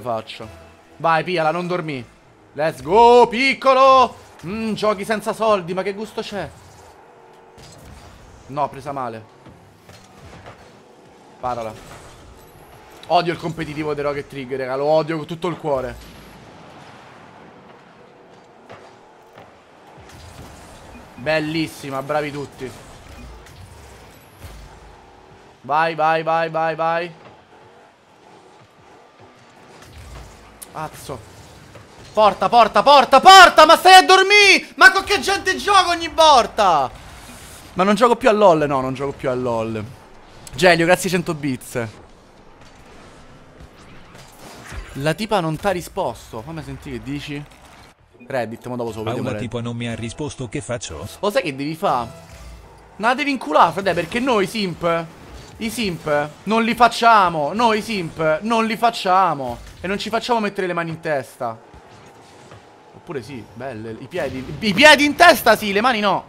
faccio. Vai, piala, non dormi. Let's go, piccolo. Giochi senza soldi, ma che gusto c'è? No, presa male. Parala. Odio il competitivo dei Rocket League, raga. Lo odio con tutto il cuore. Bellissima, bravi tutti. Vai, vai, vai, vai, vai. Cazzo. Porta, porta, porta, porta. Ma stai a dormire. Ma con che gente gioco ogni volta? Ma non gioco più a LOL. No, non gioco più a LOL. Genio, grazie 100 bits. La tipa non t'ha risposto. Fammi sentire che dici. Reddit, ma dopo solo vediamo. La tipa non mi ha risposto, che faccio? Lo sai che devi fare? Non la devi inculare, frate, perché noi simp, i simp non li facciamo. Noi simp non li facciamo. E non ci facciamo mettere le mani in testa. Oppure sì, belle, i piedi. I piedi in testa sì, le mani no.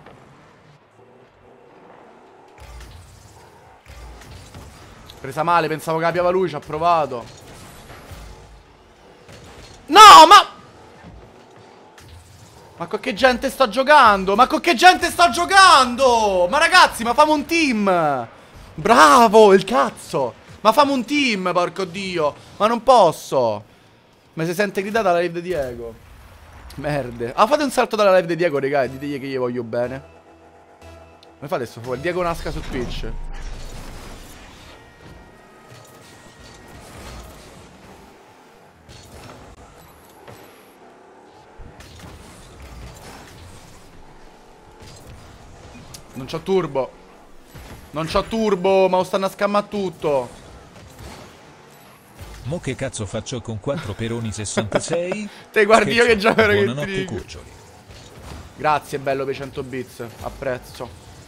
Presa male, pensavo che abbiava lui, ci ha provato. No, ma con che gente sto giocando? Ma con che gente sto giocando? Ma ragazzi, ma famo un team. Bravo, il cazzo. Ma famo un team, porco dio. Ma non posso. Ma si sente gridata la live di Diego. Merde. Ah, fate un salto dalla live di Diego, raga, e ditegli che gli voglio bene. Come fate sto fuori? Diego nasca su Twitch. Non c'ho turbo. Non c'ho turbo, ma lo stanno a scammare tutto. Mo che cazzo faccio con 4 peroni 66? Te guardi io che gioco Rocket Buonanotte League. cuccioli. Grazie bello per 100 bits. Apprezzo.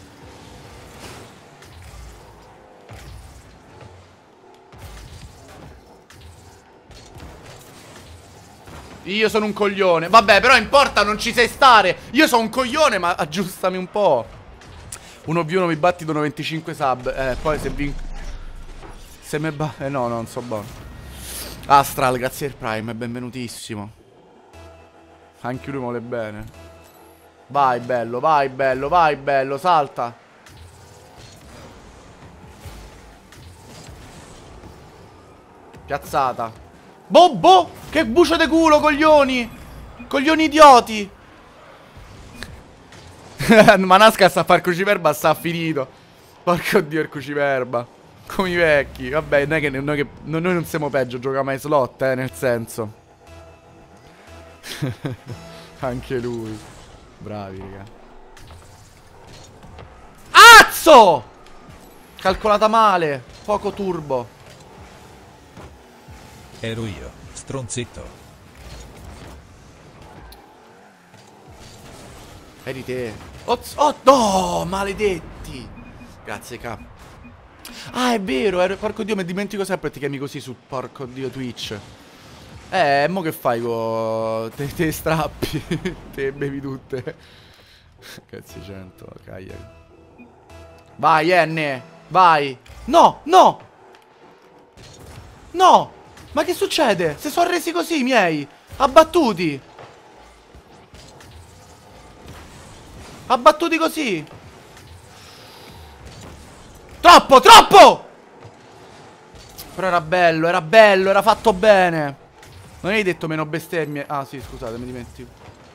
Io sono un coglione. Vabbè, però in porta non ci sai stare. Io sono un coglione, ma aggiustami un po'. 1v1 mi batti, dono 25 sub. Poi se vinco. Se me no, non so buono. Astral, grazie al Prime, benvenutissimo. Anche lui vuole bene. Vai bello, vai bello, vai bello, salta. Piazzata. Bobbo! Che bucio de culo, coglioni! Coglioni idioti! Manasca sta a far cruciverba, sta finito. Porco dio il cruciverba. Come i vecchi. Vabbè, noi non siamo peggio, giochiamo ai slot, nel senso. Anche lui. Bravi, raga. Azzo! Calcolata male. Poco turbo. Ero io, stronzetto. Eri te. Oh no, maledetti. Grazie cap. Ah, è vero, porco dio, mi dimentico sempre ti chiami così su porco dio Twitch. Mo che fai con te strappi? Te bevi tutte. Cazzo 100, caglia. Vai N, vai. No, no. No. Ma che succede? Si sono resi così i miei. Abbattuti. Abbattuti così. Troppo, troppo. Però era bello, era fatto bene. Non hai detto meno bestemmie. Ah sì, scusate, mi dimentico.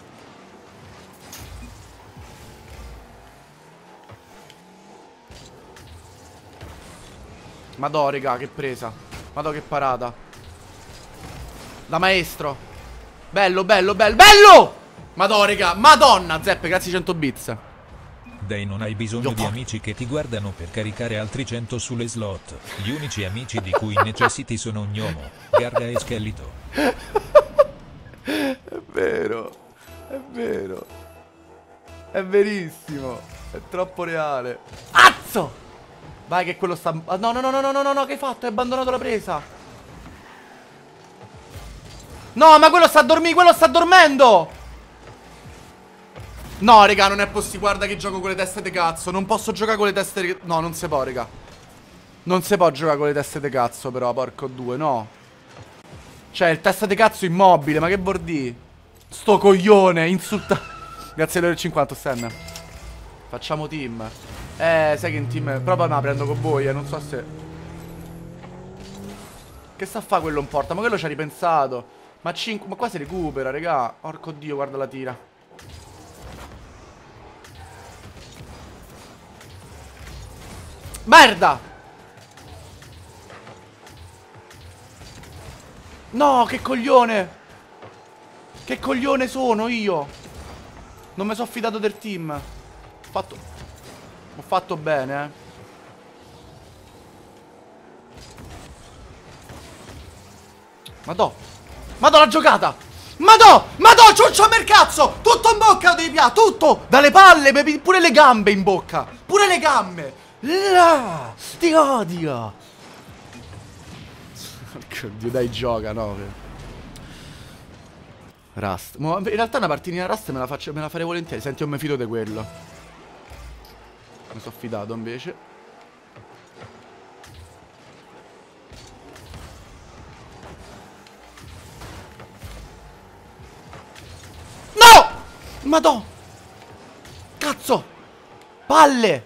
Madò, raga, che presa. Madò, che parata. Da maestro. Bello, bello, bello, bello. Madò, raga, madonna. Zeppe, grazie 100 bits. Dai, non hai bisogno di amici che ti guardano per caricare altri 100 sulle slot. Gli unici amici di cui necessiti sono Gnomo, Garga e Scheletro. È vero. È vero. È verissimo. È troppo reale. Azzo! Vai che quello sta... No, no, no, no, no, no, no, che hai fatto? Hai abbandonato la presa. No, ma quello sta a dormire, quello sta dormendo. No, raga, non è possibile. Guarda che gioco con le teste di cazzo. Non posso giocare con le teste di... No, non si può, raga. Non si può giocare con le teste di cazzo, però, porco due, no. Cioè, il testa di cazzo immobile, ma che vuol dire? Sto coglione, insulta. Grazie per il 50, Stan. Facciamo team. Sai che in team. Proprio me la prendo con voi, non so se. Che sta a fa quello in porta? Ma quello ci ha ripensato. Ma qua si recupera, regà. Porco dio, guarda la tira. Merda! No, che coglione! Che coglione sono io! Non mi sono fidato del team. Ho fatto bene, Madò! Madò la giocata! Madò! Madò, ciuccio a mercazzo! Tutto in bocca devi pià, tutto! Dalle palle, pure le gambe in bocca! Pure le gambe! Ti odio! Oddio, dai, gioca, no? Rust. In realtà una partita Rust me la farei volentieri. Senti, io mi fido di quello. Mi sono fidato invece. No! Madò! Cazzo! Palle!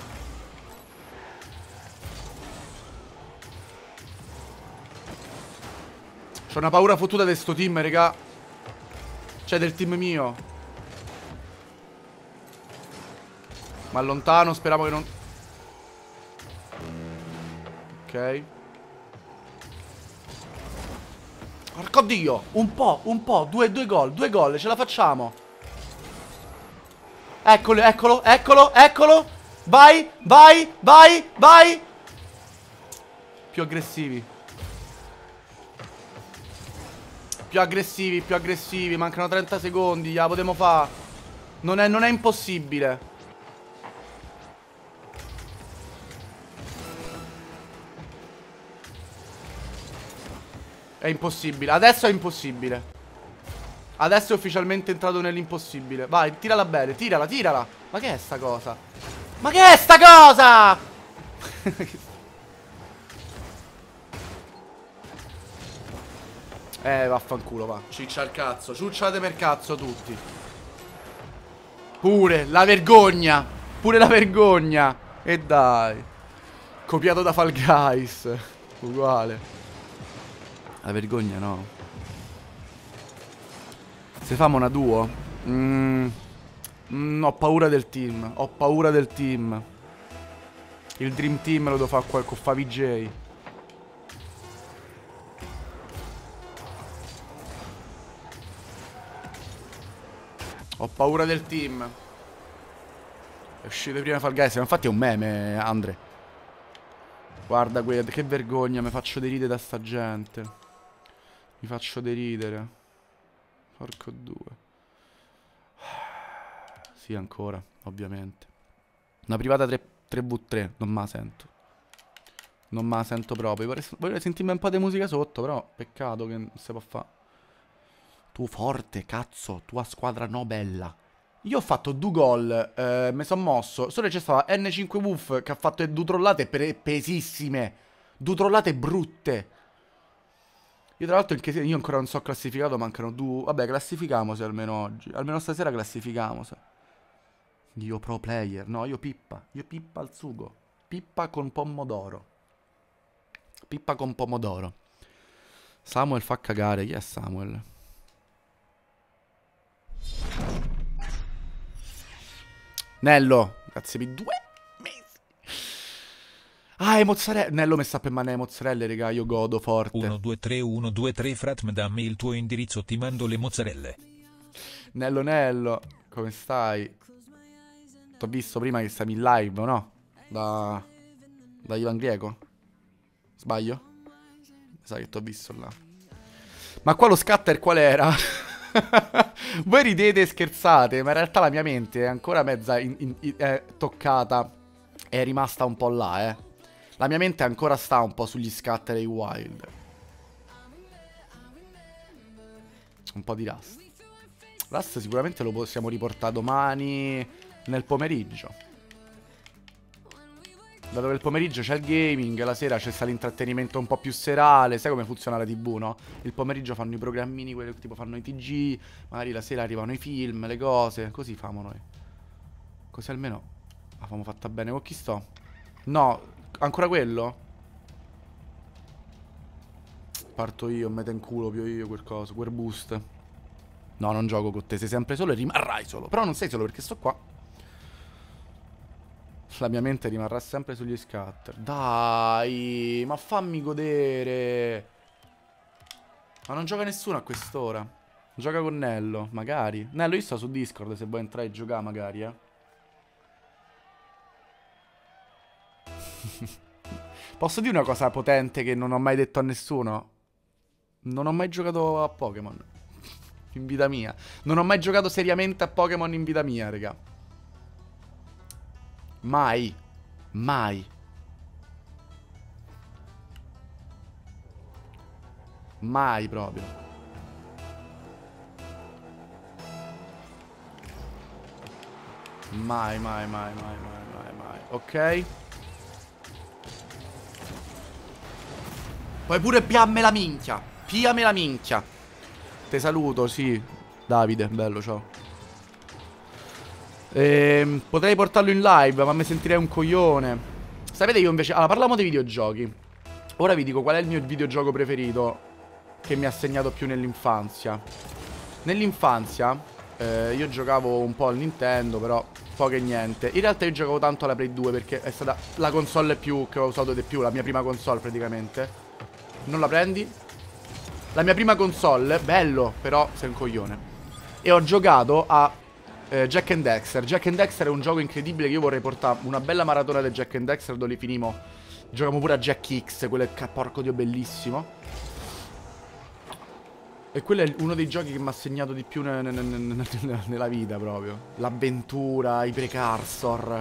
C'ho una paura fottuta di sto team, raga. Cioè, del team mio. Ma allontano, speravo che non... Ok. Porco dio! Un po', due gol, ce la facciamo. Eccolo. Vai. Più aggressivi. Più aggressivi. Mancano 30 secondi, la potremo fare. Non è impossibile. È impossibile. Adesso è impossibile. Adesso è ufficialmente entrato nell'impossibile. Vai, tirala bene, tirala. Ma che è sta cosa? Vaffanculo, va. Ciccia al cazzo. Ciucciate per cazzo tutti. Pure la vergogna. E dai. Copiato da Fall Guys. Uguale. La vergogna no. Se famo una duo. Ho paura del team. Il Dream Team lo devo fare con FaVJ. Ho paura del team. È uscito prima Fall Guys. Ma infatti è un meme, Andre. Guarda che vergogna. Mi faccio deridere da sta gente. Porco due. Sì, ancora, ovviamente. Una privata 3v3. Non me la sento proprio. Vorrei sentirmi un po' di musica sotto. Però peccato che non si può fare. Tu forte, cazzo. Tua squadra no bella. Io ho fatto 2 gol. Mi sono mosso. Solo c'è stata N5 Wolf che ha fatto 2 trollate pesissime. 2 trollate brutte. Io tra l'altro io ancora non so classificato. Mancano 2. Vabbè, classificamosi almeno oggi. Almeno stasera classificamosi. Io pro player. No, io pippa al sugo. Pippa con pomodoro. Samuel fa cagare. Chi è Samuel? Nello. Grazie per 2 mesi. Ah, è mozzarella. Nello mi sta per mano le mozzarelle, raga. Io godo forte. 1, 2, 3, Fratm, dammi il tuo indirizzo, ti mando le mozzarelle. Nello. Come stai? T'ho visto prima che stavi in live, no? Da Ivan Greco. Sbaglio? Sai che t'ho visto là. Ma qua lo scatter qual era? Voi ridete e scherzate, ma in realtà la mia mente è ancora mezza toccata. È rimasta un po' là, La mia mente ancora sta un po' sugli scatter e i wild. Un po' di Rust. Rust sicuramente lo possiamo riportare domani nel pomeriggio. Da dove il pomeriggio c'è il gaming, la sera c'è sta l'intrattenimento un po' più serale. Sai come funziona la TV, no? Il pomeriggio fanno i programmini, quelli tipo fanno i TG. Magari la sera arrivano i film, le cose. Così famo noi. Così almeno la famo fatta bene. Con chi sto? No, ancora quello? Parto io, meta in culo, pio io quel coso, quel boost. No, non gioco con te, sei sempre solo e rimarrai solo. Però non sei solo perché sto qua. La mia mente rimarrà sempre sugli scatter. Dai, ma fammi godere. Ma non gioca nessuno a quest'ora. Gioca con Nello, magari. Nello, io sto su Discord se vuoi entrare e giocare, magari, Posso dire una cosa potente che non ho mai detto a nessuno? Non ho mai giocato a Pokémon in vita mia. Non ho mai giocato seriamente a Pokémon in vita mia, raga. Mai. Mai. Mai proprio. Mai, mai, mai, mai, mai, mai. Ok. Poi pure piamme la minchia. Piame la minchia. Te saluto, sì. Davide, bello, ciao. Potrei portarlo in live, ma mi sentirei un coglione. Sapete, io invece... Allora, parliamo dei videogiochi. Ora vi dico qual è il mio videogioco preferito che mi ha segnato più nell'infanzia. Nell'infanzia io giocavo un po' al Nintendo, però poco e niente. In realtà io giocavo tanto alla Play 2 perché è stata la console più che ho usato di più, la mia prima console praticamente. Non la prendi? La mia prima console, bello, però sei un coglione. E ho giocato a Jack and Dexter. Jack and Dexter è un gioco incredibile che io vorrei portare una bella maratona del Jack and Dexter dove li finimo. Giochiamo pure a Jack X, quello è porco dio bellissimo. E quello è uno dei giochi che mi ha segnato di più nella vita proprio. L'avventura, i precursor.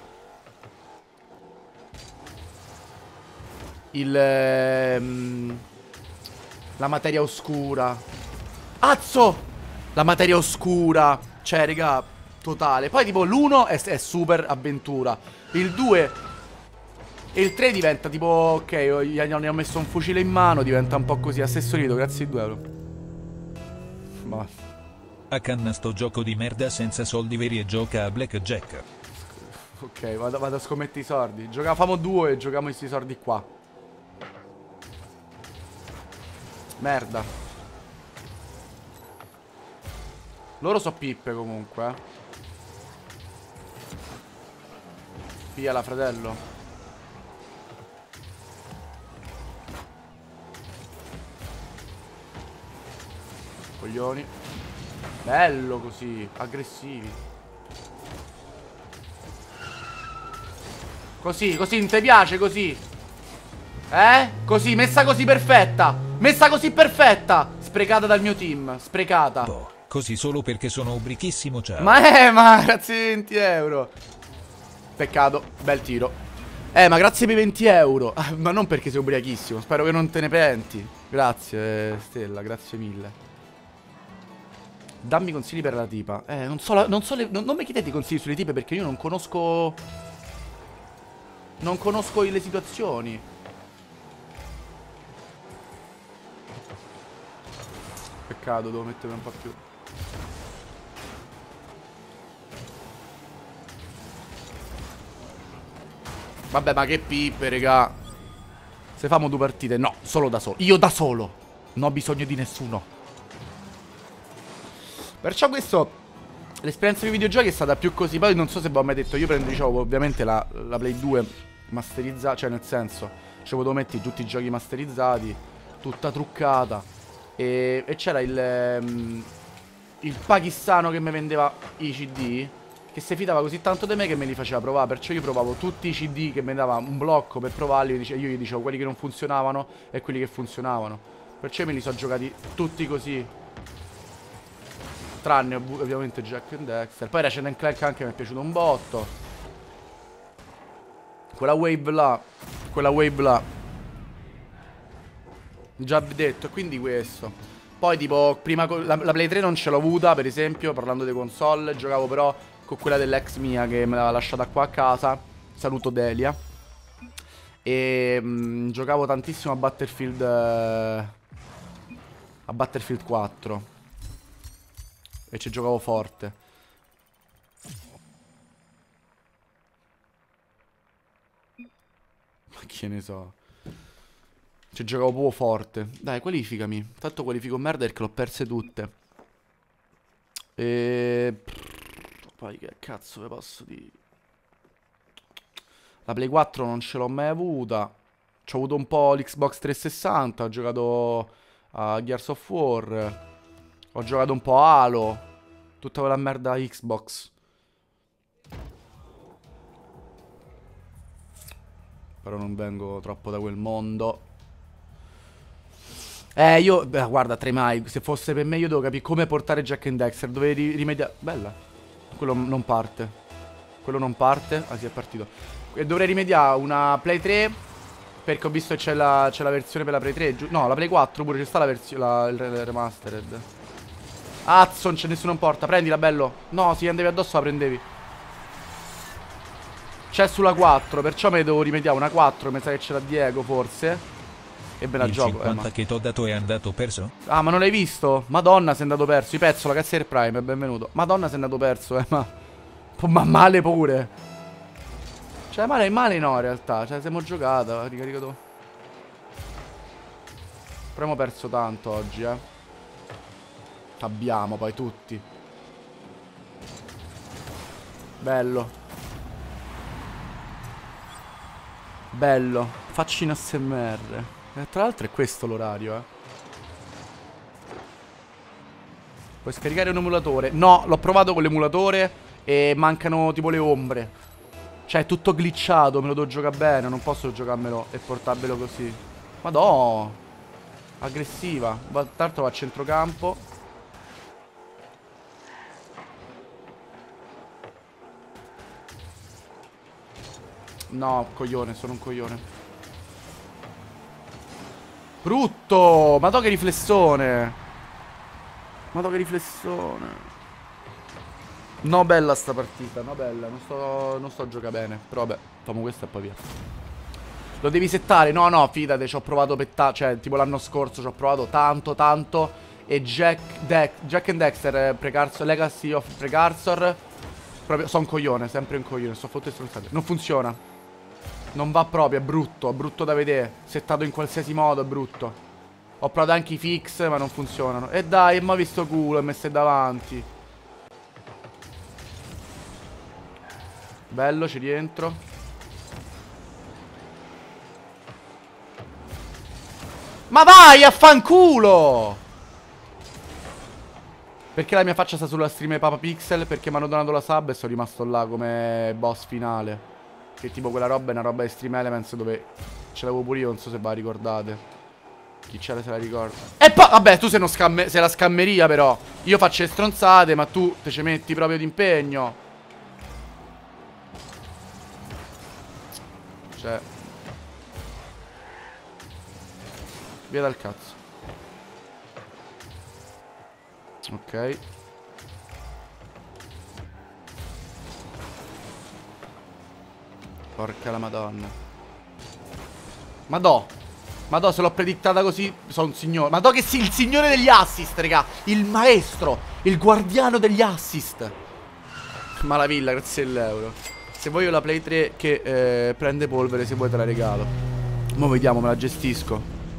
La materia oscura. Azzo! La materia oscura. Cioè, raga, totale. Poi tipo l'1 è super avventura. Il 2 e il 3 diventa tipo, ok, gli ho messo un fucile in mano. Diventa un po' così. Assessorito, grazie di 2 euro. Basta. A canna sto gioco di merda senza soldi veri e gioca a blackjack. Ok, vado a scommettere i soldi. Famo 2 e giochiamo questi soldi qua. Merda. Loro so pippe comunque. Pigliala, fratello. Coglioni. Bello così. Aggressivi. Così, così, non ti piace così? Così, messa così perfetta. Messa così perfetta. Sprecata dal mio team. Sprecata. Boh, così solo perché sono ubrichissimo, ciao. Ma grazie 20 euro. Peccato, bel tiro. Ma grazie per i 20 euro. Ma non perché sei ubriachissimo. Spero che non te ne penti. Grazie Stella, grazie mille. Dammi consigli per la tipa. Non mi chiedete consigli sulle tipe perché io non conosco. Non conosco le situazioni. Peccato, devo mettermi un po' più. Vabbè, ma che pippe, raga. Se famo 2 partite, no, solo da solo. Io da solo. Non ho bisogno di nessuno. Perciò questo... L'esperienza dei videogiochi è stata più così. Poi non so se vi ho mai detto. Io prendo, diciamo, ovviamente la Play 2 masterizzata. Cioè, nel senso, ci potevo mettere tutti i giochi masterizzati. Tutta truccata. E c'era il pakistano che mi vendeva i CD, che si fidava così tanto di me che me li faceva provare. Perciò io provavo tutti i CD che mi dava un blocco per provarli. Io gli dicevo quelli che non funzionavano e quelli che funzionavano. Perciò me li sono giocati tutti così. Tranne ovviamente Jack and Dexter. Poi Ratchet & Clank anche mi è piaciuto un botto. Quella wave là. Quella wave là. Già detto, e quindi questo. Poi tipo, prima la Play 3 non ce l'ho avuta, per esempio, parlando di console. Giocavo però con quella dell'ex mia che me l'aveva lasciata qua a casa. Saluto Delia. E giocavo tantissimo a Battlefield 4. E ci giocavo forte. Ma che ne so. Ci giocavo proprio forte. Dai, qualificami. Tanto qualifico merda perché l'ho perse tutte. E... Poi che cazzo vi posso dire? La Play 4 non ce l'ho mai avuta. C'ho avuto un po' l'Xbox 360. Ho giocato a Gears of War. Ho giocato un po' a Halo. Tutta quella merda Xbox. Però non vengo troppo da quel mondo. Io... Beh, guarda, tremai. Se fosse per me io devo capire come portare Jak and Daxter. Dovevi rimediare... Bella. Quello non parte. Quello non parte. Ah, sì, è partito. E dovrei rimediare una Play 3. Perché ho visto che c'è la versione per la Play 3. No, la Play 4 pure. C'è sta la versione... il remastered. Azzo, non c'è nessuno in porta. Prendila, bello. No, se andavi addosso la prendevi. C'è sulla 4. Perciò me ne devo rimediare una 4. Mi sa che ce l'ha Diego, forse. E me la Il gioco. 50 che t'ho dato è andato perso? Ah, ma non l'hai visto? Madonna, sei andato perso. I pezzo, la cazzo del Prime, benvenuto. Madonna, sei andato perso, ma male pure. Cioè, male no, in realtà. Cioè, siamo giocata, ricaricato. Però abbiamo perso tanto oggi, Abbiamo poi tutti. Bello. Bello. Facci in ASMR. Tra l'altro è questo l'orario, Puoi scaricare un emulatore. No, l'ho provato con l'emulatore e mancano tipo le ombre. Cioè è tutto glitchato, me lo devo giocare bene. Non posso giocarmelo e portarvelo così. Madò. Aggressiva. Tanto va a centrocampo. No, coglione, sono un coglione. Brutto! Madò che riflessone! Madò che riflessone! No, bella sta partita, no, bella. Non sto a giocare bene. Però vabbè, facciamo questo e poi via. Lo devi settare? No, no, fidate, ci ho provato cioè, tipo l'anno scorso ci ho provato tanto. E Jak and Daxter, Legacy of Precursor. Proprio, sono un coglione, sempre un coglione. Sto fottendo stronzate. Non funziona. Non va proprio, è brutto da vedere. Settato in qualsiasi modo, è brutto. Ho provato anche i fix, ma non funzionano. E dai, mi ha visto culo e mi stai davanti. Bello, ci rientro. Ma vai a fanculo! Perché la mia faccia sta sulla stream Papa Pixel? Perché mi hanno donato la sub e sono rimasto là come boss finale. Che tipo quella roba è una roba di Stream Elements dove ce l'avevo pure io, non so se ve la ricordate. Chi c'era se la ricorda. E poi, vabbè, tu sei la scammeria però. Io faccio le stronzate, ma tu te ci metti proprio d'impegno. Cioè, via dal cazzo. Ok. Porca la madonna. Madò, se l'ho predittata così, sono un signore. Madò che sì, il signore degli assist, raga. Il maestro, il guardiano degli assist. Malavilla, grazie all'euro. Se voglio la Play 3 che prende polvere, se vuoi te la regalo. Mo' vediamo, me la gestisco.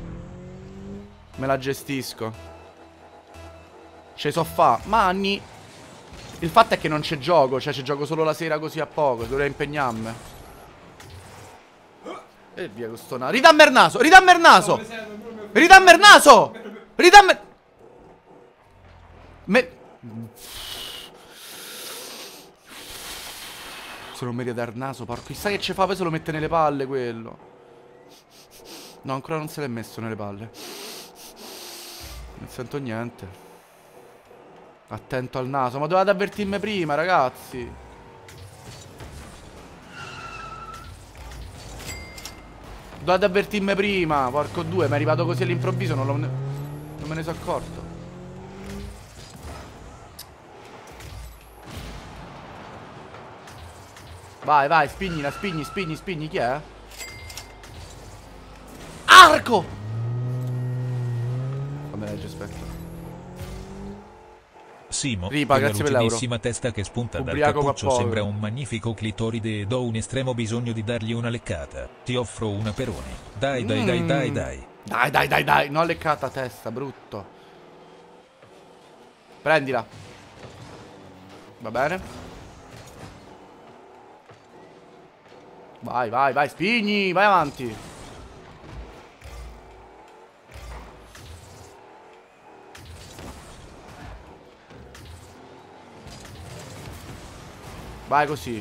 Ce so fa, Manni. Il fatto è che non c'è gioco. Cioè, ci gioco solo la sera così a poco. Dovrei impegnarmi. E via con sto naso. Ridammi il naso! Se non mi ridà il naso, porco. Chissà che ci fa, poi se lo mette nelle palle quello. No, ancora non se l'è messo nelle palle. Non sento niente. Attento al naso. Ma dovevate avvertirmi prima, ragazzi. Dovete avvertirmi prima. Porco due, mi è arrivato così all'improvviso. Non me ne sono accorto. Vai, vai, spignila, spigni. Chi è? Marco! Fammi leggere, aspetta. Simo, Ripa, quella grazie per l'euro. lucidissima testa che spunta dal Ubriaco cappuccio qua sembra povero. un magnifico clitoride ed ho un estremo bisogno di dargli una leccata. Ti offro una perone. Dai, dai, dai, dai, dai. Dai, dai, dai, dai. Non leccata testa, brutto. Prendila. Va bene. Vai, vai, vai, spigni. Vai avanti. Vai così.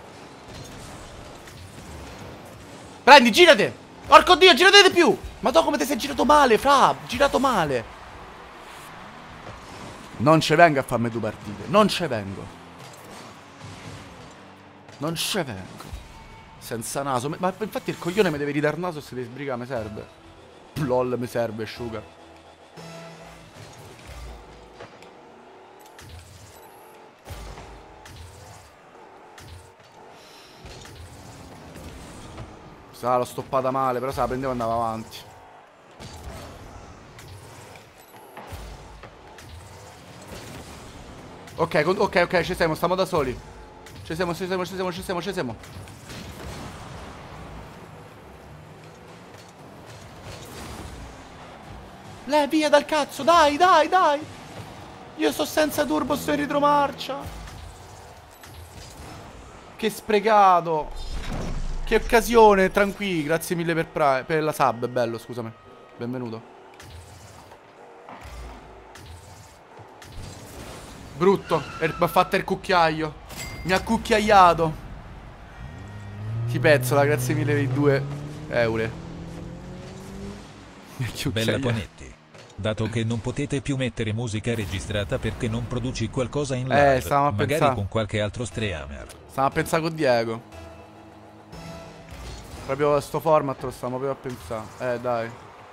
Prendi, girate. Porco Dio, girate di più. Ma tu come ti sei girato male, fra. Girato male. Non ce vengo a farmi due partite. Non ce vengo. Non ce vengo. Senza naso. Ma infatti il coglione mi deve ridare naso e se devi sbrigare mi serve. LOL mi serve, asciuga. Sa, l'ho stoppata male, però se la prendevo e andava avanti. Ok, ok, ci siamo, stiamo da soli. Ci siamo. Via dal cazzo, dai. Io sto senza turbo, sto in retromarcia. Che sprecato. Che occasione, tranquilli, grazie mille per la sub, bello, scusami. Benvenuto. Brutto, mi ha fatto il cucchiaio. Mi ha cucchiaiato. Ti pezzola, grazie mille per i 2 euro. Bella Ponetti. Dato che non potete più mettere musica registrata perché non produci qualcosa in live, magari con qualche altro streamer. Stiamo a pensare con Diego. Proprio sto format lo stiamo proprio a pensare. Dai.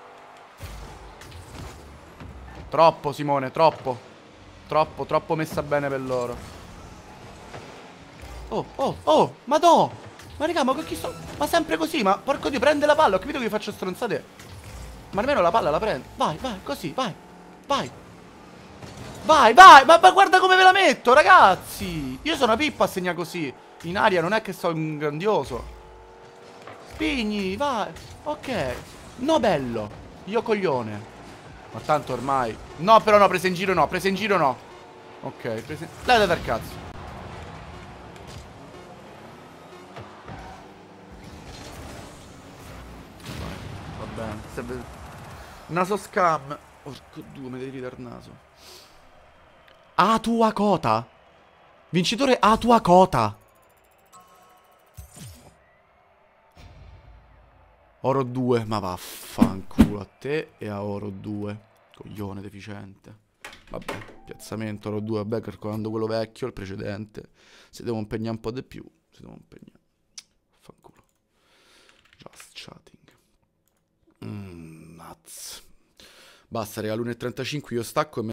Troppo, Simone, troppo. Troppo messa bene per loro. Oh, madò. Ma raga, ma con chi sto? Ma sempre così, ma porco Dio, prende la palla. Ho capito che vi faccio stronzate. Ma almeno la palla la prendo. Vai, così, vai. Vai, ma guarda come ve la metto, ragazzi. Io sono una pippa a segnare così. In aria non è che sono un grandioso. Spigni, vai. Ok. No, bello. Io coglione. Ma tanto ormai. No, però no, presa in giro no. Ok, Dai, dal cazzo. Va bene. Serve. Naso scam. Porco due, mi devi ridare il naso. A tua cota. Vincitore a tua cota. Oro 2, ma vaffanculo a te e a oro 2. Coglione deficiente. Vabbè, piazzamento oro 2, vabbè, calcolando quello vecchio, il precedente. Si devo impegnare un po' di più. Vaffanculo. Just chatting. Nuts. Basta, raga, l'1:35 io stacco e